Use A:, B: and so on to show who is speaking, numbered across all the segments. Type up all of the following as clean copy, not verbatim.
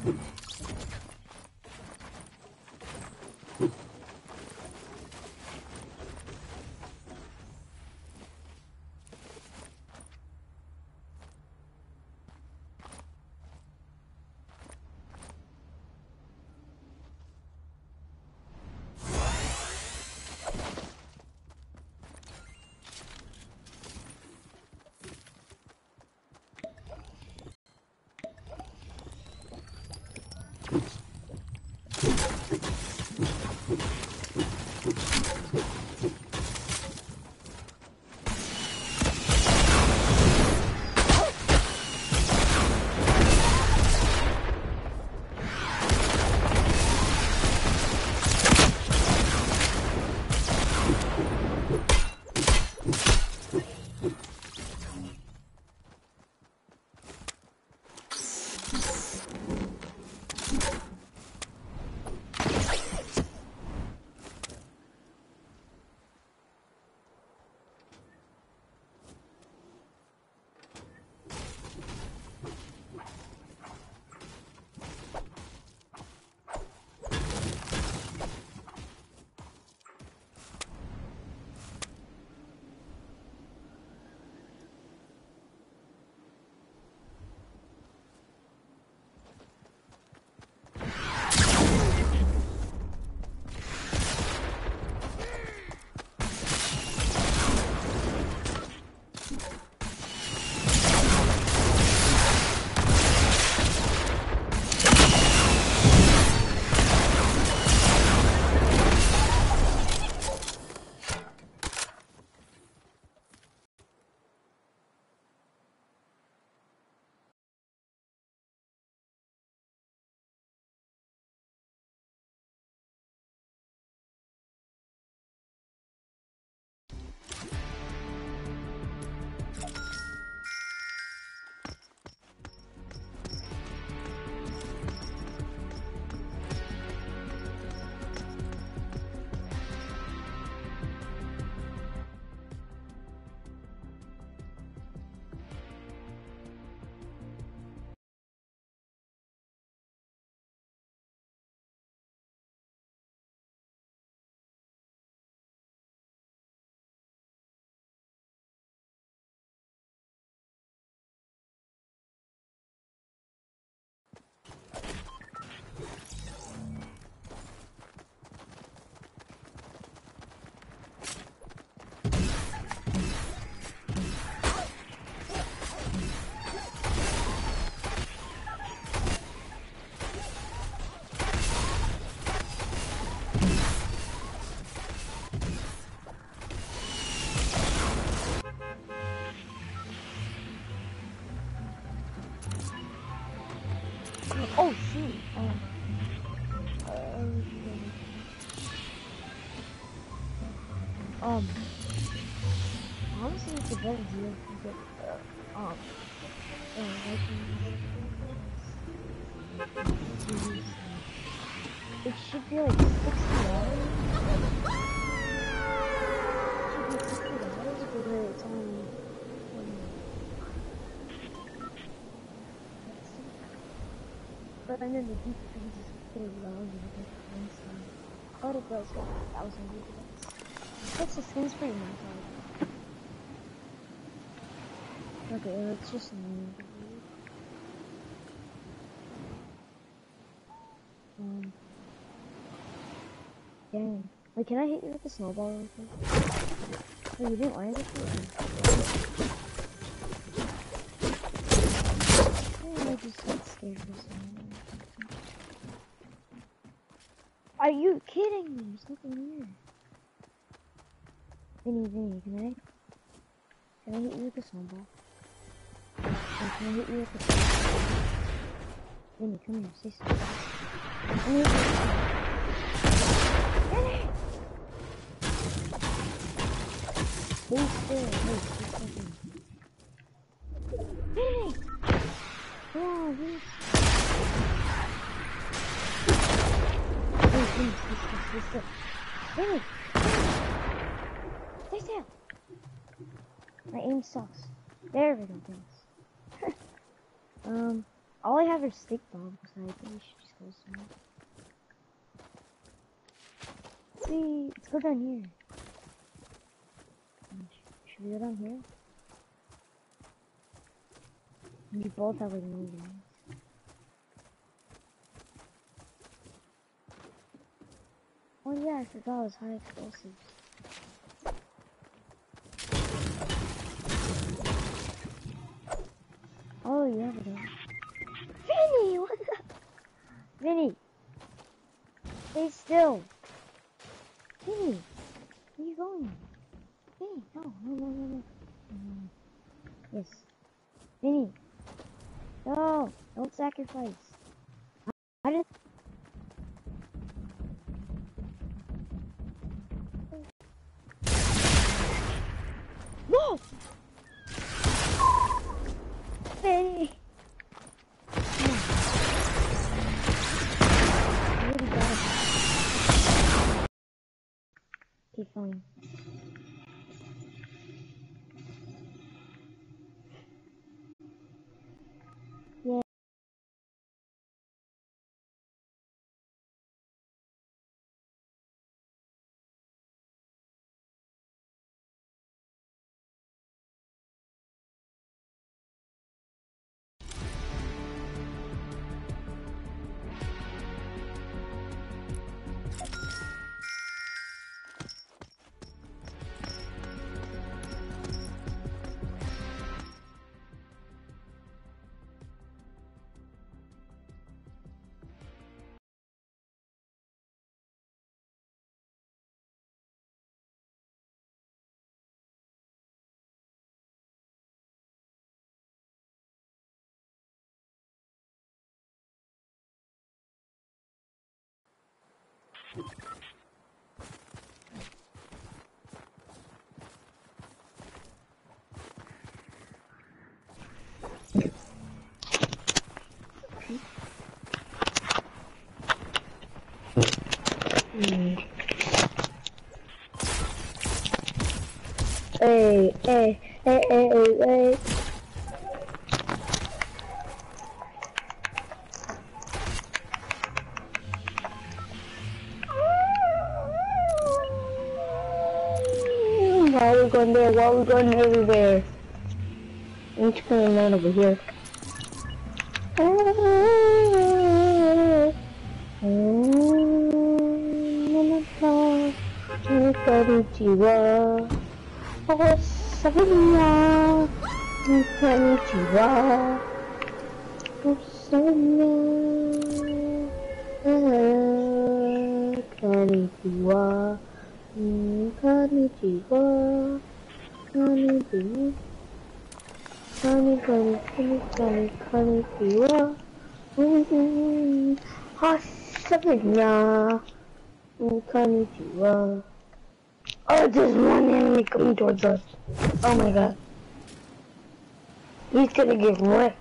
A: Oh shoot! Honestly, it's a better deal if you get it should be like $60. It should be $60, but it's only but I know the deep freeze is $30 I thought it was like 1,000 gigabytes. That's the skin's pretty nice. Okay, let's just dang. Wait, can I hit you with a snowball real quick? Oh, you didn't land it? I just got scared for some. Are you kidding me? There's nothing here. Vinny, can I hit you with a snowball? Can I hit you with a snowball? Vinny, come here, say something. Vinny! Stay still, wait, say something. Vinny! Come on, Vinny! Vinny, stay still. Vinny! Stay still! My aim sucks. There we go, thanks. All I have are stick bombs, so I think we should just go somewhere. See, let's go down here. Should we go down here? We both have like moving. Oh yeah, I forgot it was high explosives. Oh yeah, but Vinny, what the? Vinny, stay still. Vinny, where are you going? Vinny, no. Yes, Vinny, no, don't sacrifice. I just. No! Vinny! I really got it. Okay, fine. Yeah. Hey. Why are we going there? Why are we going everywhere? I'm just gonna land over here. Konnichiwa. Oh, Savannah. Konnichiwa. Oh, Savannah. Konnichiwa. Konnichiwa. Konnichiwa. Konnichiwa. Oh, Savannah. Konnichiwa. Oh, there's one enemy coming towards us. Oh my god. He's gonna get wrecked.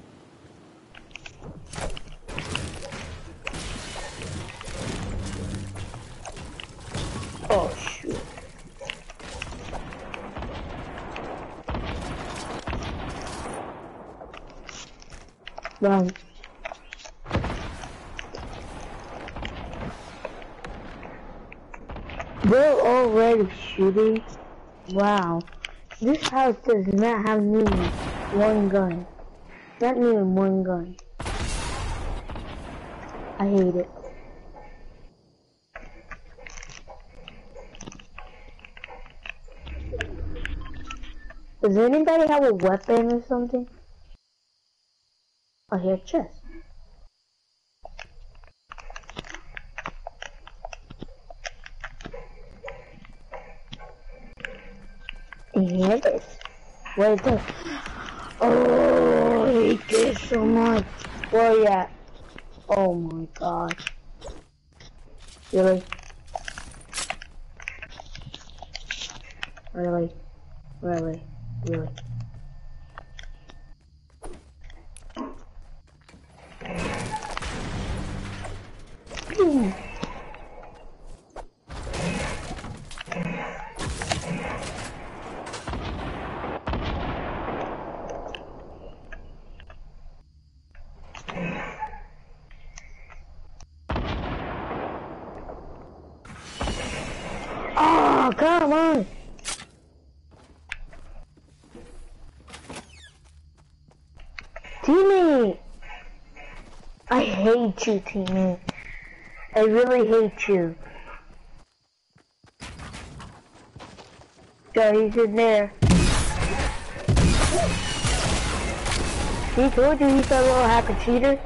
A: Oh shoot. Run. They're already shooting. Wow. This house does not have even one gun. Not even one gun. I hate it. Does anybody have a weapon or something? Oh, here's a chest. Here it is. Where is it? Oh, I hate this so much. Where are you at? Oh my god. Really? Really? Really? Really? hate you, teammate. I really hate you. So he's in there. He told you he's a little hacker cheater.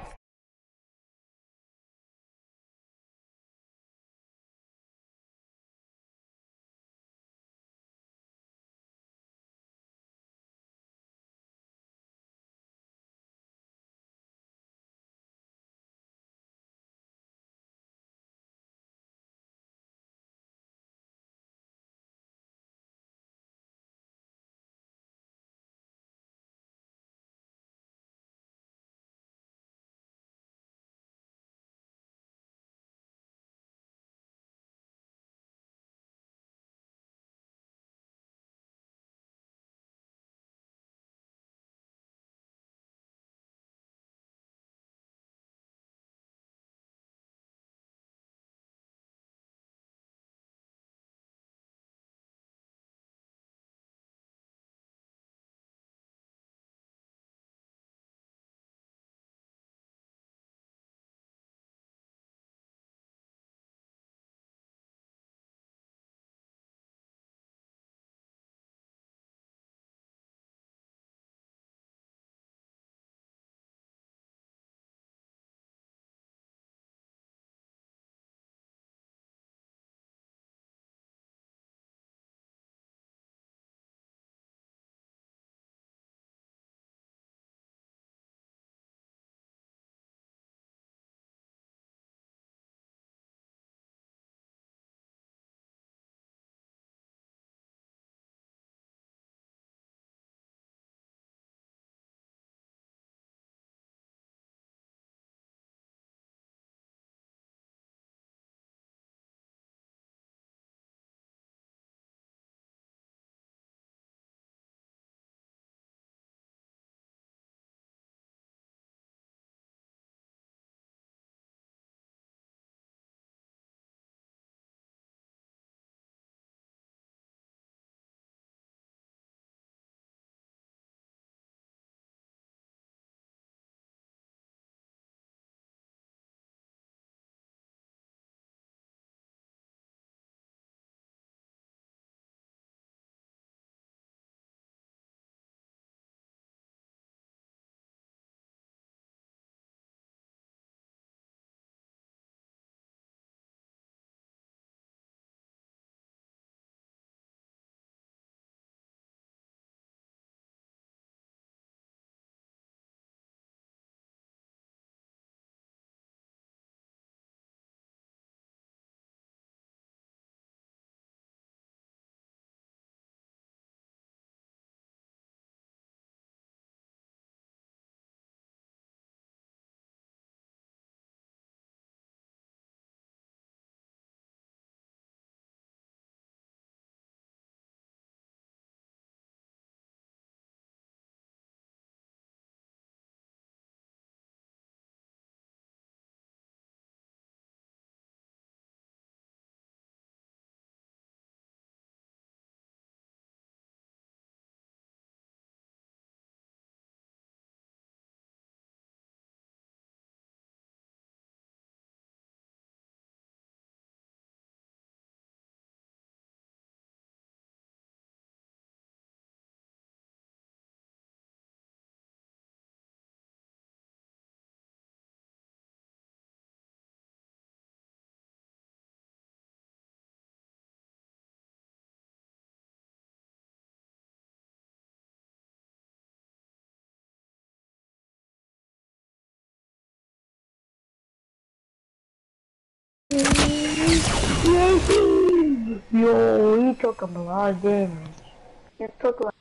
A: Yo, he took him a lot of damage. He took like